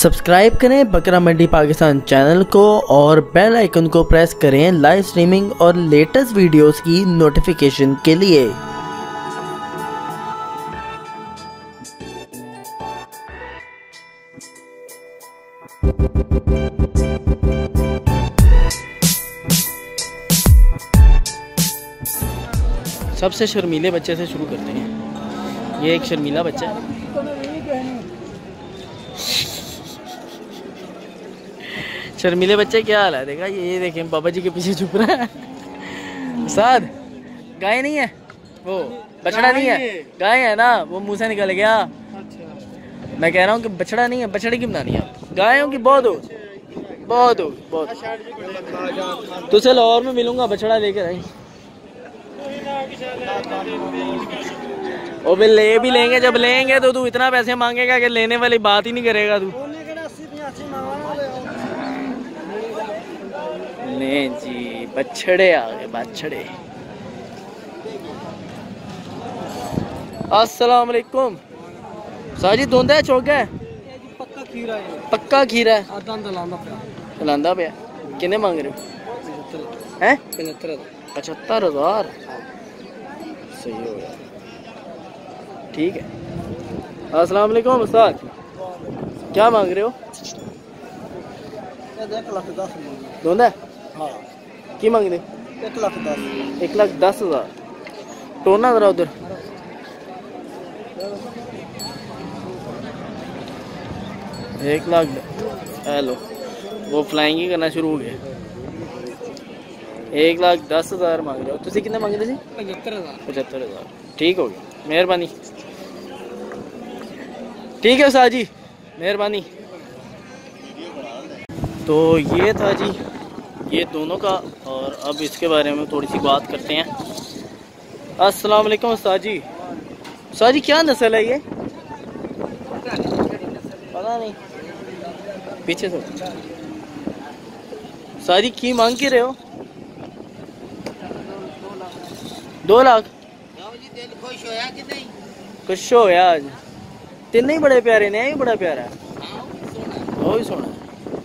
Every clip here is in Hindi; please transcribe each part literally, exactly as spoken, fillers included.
सब्सक्राइब करें बकरा मंडी पाकिस्तान चैनल को और बेल आइकन को प्रेस करें लाइव स्ट्रीमिंग और लेटेस्ट वीडियोस की नोटिफिकेशन के लिए। सबसे शर्मीले बच्चे से शुरू करते हैं। ये एक शर्मीला बच्चा है। शर्मीले बच्चे क्या हाल है देखा, ये देखें बाबा जी के पीछे छुप रहा है। साद गाय नहीं है, वो बछड़ा नहीं है, गाय है ना, वो मुंह से निकल गया। अच्छा। मैं कह रहा हूँ कि बछड़ा नहीं है, बछड़े की बनानी है, गायों की बहुत हो बहुत हो बहुत। तुझसे लाहौर में मिलूंगा, बछड़ा लेकर आई। वो भी ले भी लेंगे, जब लेंगे तो तू इतना पैसे मांगेगा कि लेने वाली बात ही नहीं करेगा तू। नहीं जी, बछड़े आ गए, बछड़े। अस्सलाम वालेकुम। साजी धोंदा है चौका है? पक्का खीरा है। पक्का खीरा है। लांदा पे कितने मांग रहे हो? हैं? पचहत्तर हजार। सही हो गया, ठीक है। अस्सलाम वालेकुम उस्ताद, क्या मांग रहे हो? धोंदा है? हाँ। की मांग रहे? एक लाख दस। एक लाख दस हजार। टोना जरा उधर। एक लाख। हेलो, वो फ्लाइंग ही करना शुरू हो गया। एक लाख दस हजार मांग रहे हो, तुसी कितने मांग रहे थे? पचहत्तर हजार। पचहत्तर हजार, ठीक हो गया, मेहरबानी। ठीक है उस्ताद जी, मेहरबानी। तो ये था जी ये दोनों का, और अब इसके बारे में थोड़ी सी बात करते हैं। अस्सलाम वालेकुम उस्ताद जी। उस्ताद जी क्या नस्ल है ये? पता नहीं, पीछे से। उस्ताद जी की मांग के रहे हो? दो लाख। खुश होया कि नहीं? खुश हो गया आज। तीन ही बड़े प्यारे ने, ही बड़ा प्यारा है, वो ही सोना।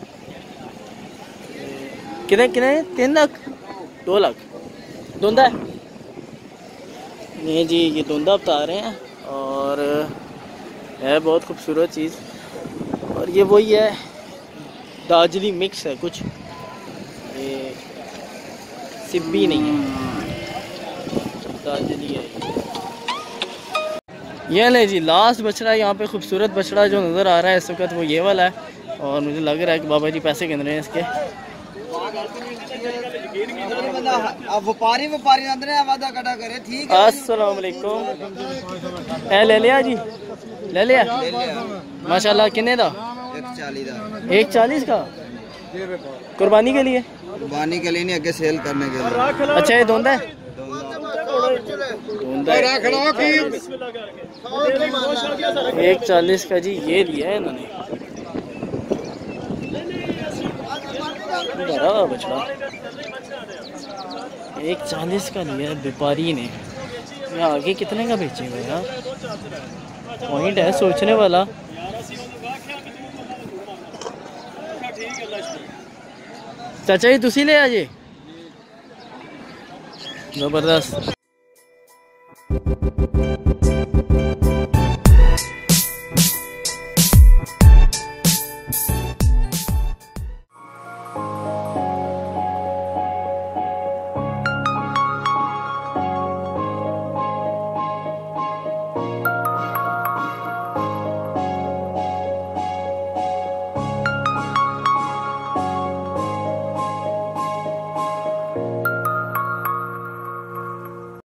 कितने कितने? तीन लाख? दो लाख। धुंधा है? नहीं जी, ये धुंधा बता रहे हैं, और है बहुत खूबसूरत चीज़। और ये वही है, दार्जिलिंग मिक्स है कुछ, ये सिब्बी नहीं है, दार्जिलिंग है। ये ले जी लास्ट बछड़ा, यहाँ पे खूबसूरत बछड़ा जो नज़र आ रहा है इस वक्त वो ये वाला है, और मुझे लग रहा है कि बाबा जी पैसे गिन रहे हैं इसके। व्यापारी व्यापारी वादा कटा करे, ठीक है। अस्सलाम वालेकुम। ए ले लिया जी, ले लिया माशाल्लाह। कितने दा? एक चालीस का। एक चालीस का कुर्बानी के लिए? कुर्बानी के लिए नहीं, आगे सेल करने के लिए। अच्छा, ये धोंदा है? एक चालीस का जी, ये लिया है इन्होंने बड़ा बछड़ा। एक चालीस का लिया व्यापारी ने। ये आगे कितने का बेचेगा यार? पॉइंट है सोचने वाला। चाचा जी तुसी ले आजे, जबरदस्त।